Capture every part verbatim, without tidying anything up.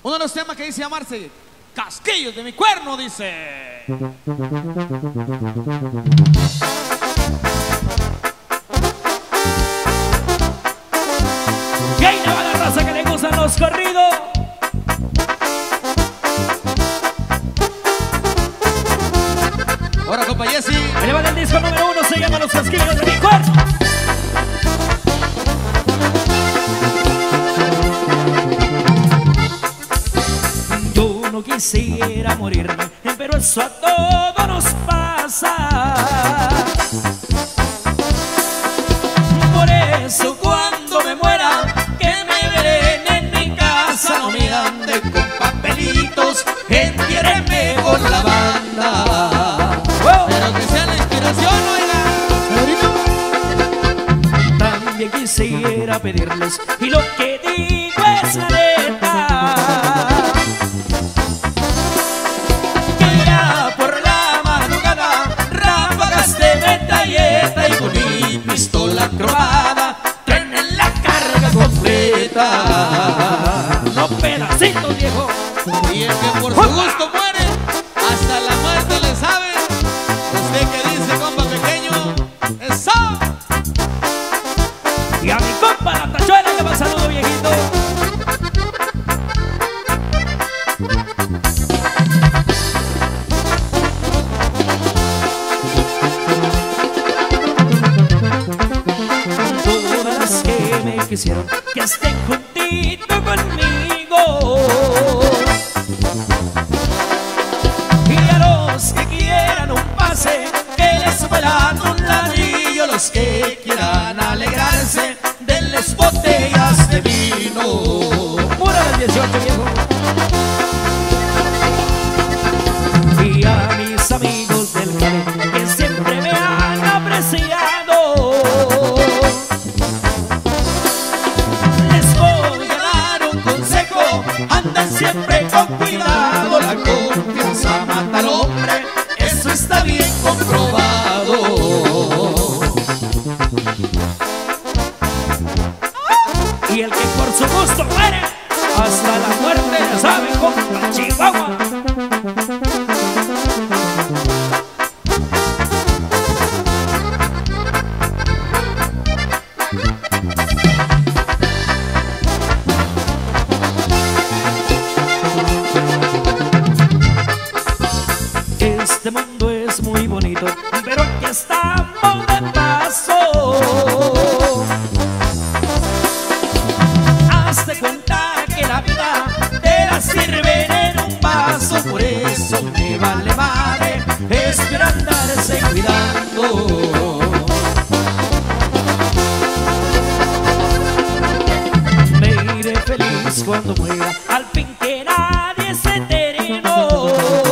Uno de los temas que dice llamarse Casquillos de mi cuerno, dice. Y ahí le va la raza que le gustan los corridos. Ahora, compa Jessy. Ahí le va el disco número uno, se llama Los Casquillos de mi cuerno. Yo no quisiera morirme, pero eso a todos nos pasa. Por eso cuando me muera, que me verén en mi casa, no me ande con papelitos, entiérrenme con la banda. Pero que sea la inspiración, oiga. También quisiera pedirles, y lo que digo es la neta, que ya por la madrugada ráfagas de metralleta y con mi pistola cromada traen la carga completa. No pedacitos, viejo. Y el que por su gusto muere, hasta la muerte le sabe. Usted que dice, compa pequeño, ¡eso! Y a mi compa la tachuela le va un saludo, viejito. Todas las que me quisieron que estén juntito conmigo, y a los que quieran un pase, que les vuelan un ladrillo. Los que quieran alegrarse, denles botellas de vino. Pura del dieciocho, viejo. Y a mis amigos del Cali, que siempre me han apreciado, les voy a dar un consejo: anden siempre con cuidado. La confianza mata al hombre, eso está bien comprobado. Y el que por su gusto muere, hasta la muerte ya sabe, compa Chihuahua. Este mundo es muy bonito, pero aquí estamos de paso. Hazte cuenta que la vida te la sirven en un vaso. Por eso me vale madre, espera andarse cuidando. Me iré feliz cuando muera, al fin que nadie es eterno.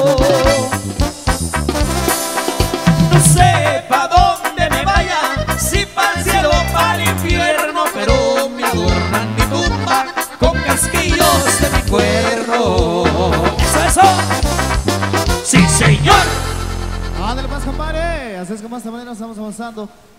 No sé pa' dónde me vaya, si pa'l cielo o pa'l infierno, pero me adornan mi tumba con casquillos de mi cuerno. ¡Eso, eso! ¡Sí, señor! Ándale pues, compadre. Así es como de esta manera estamos avanzando.